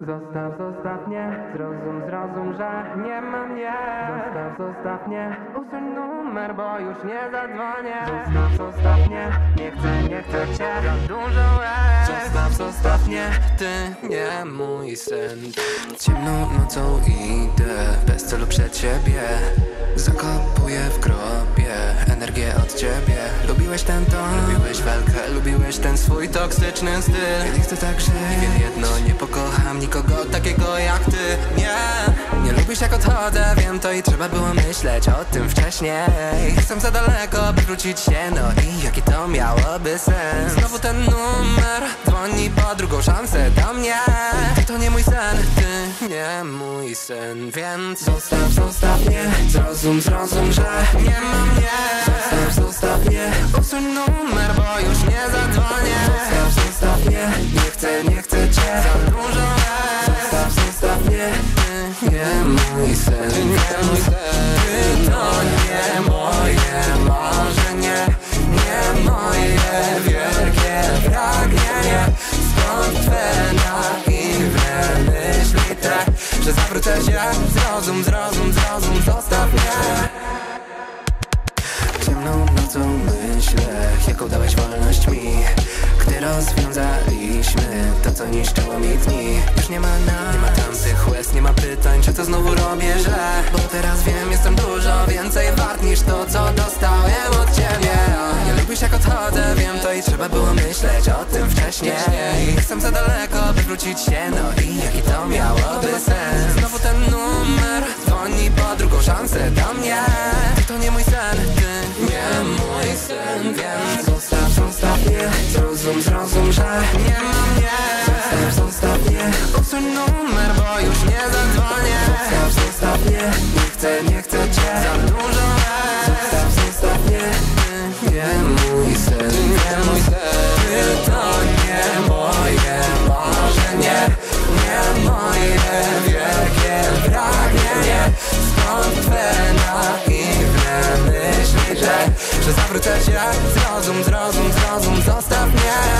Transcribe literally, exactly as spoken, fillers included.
Zostaw, zostaw mnie, zrozum, zrozum, że nie ma mnie. Zostaw, zostaw mnie, usuń numer, bo już nie zadzwonię. Zostaw, zostaw mnie, nie chcę, nie chcę cię za dużo łez. Zostaw, zostaw mnie, ty nie mój sen. Ciemną nocą idę, bez celu przed siebie. Zakopuję w grobie energię od ciebie. Lubiłeś ten ton, lubiłeś walkę, lubiłeś ten swój toksyczny styl. Ja nie chcę tak żyć, wiem jedno, nie pokocham nikogo takiego jak ty. Nie, nie lubisz jak odchodzę, wiem to i trzeba było myśleć o tym wcześniej. Jestem za daleko, by wrócić się, no i jaki to miałoby sens. Znowu ten numer dzwoni po drugą szansę do mnie. To nie mój sen, ty nie mój sen, więc zostaw, zostaw mnie, zrozum, zrozum, że nie ma mnie. Zostaw, zostaw mnie, usuń numer, bo już nie zadzwonię. Zostaw, zostaw mnie, nie chcę, nie chcę cię za dużo. Zostaw, zostaw mnie, ty nie mój sen, ty nie mój sen. Ty to nie moje marzenie, nie moje wielkie pragnienie. Skąd twe naiwne myśli te, że zawrócę się? Zrozum, zrozum, zrozum, zostaw mnie. Ciemną nocą myślę, jaką dałeś wolność mi. Gdy rozwiązaliśmy to, co niszczyło mi dni. Już nie ma nas, nie ma tamtych łez, nie ma pytań, czy to znowu robię źle. Bo teraz wiem, jestem dużo więcej wart niż to, co dostałem od ciebie. Nie lubisz jak odchodzę, wiem to i trzeba było myśleć o tym wcześniej. Jestem za daleko, by wrócić się, no i jaki to miałoby sens. Znowu ten numer dzwoni po drugą szansę do mnie. To nie mój sen, ty nie mój sen, więc zostaw, zostaw mnie, zrozum, zrozum, że nie ma mnie. Zostaw, zostaw mnie, usuń numer, bo już nie zadzwonię. Zostaw, zostaw mnie, nie chcę, nie chcę cię za dużo. Zostaw, zostaw mnie, ty nie mój sen, ty nie mój sen. Ty to nie moje marzenie, nie moje wielkie pragnienie. Skąd twe naiwne myśli, że, że zawrócę się? Zrozum, zrozum, zrozum, zostaw mnie.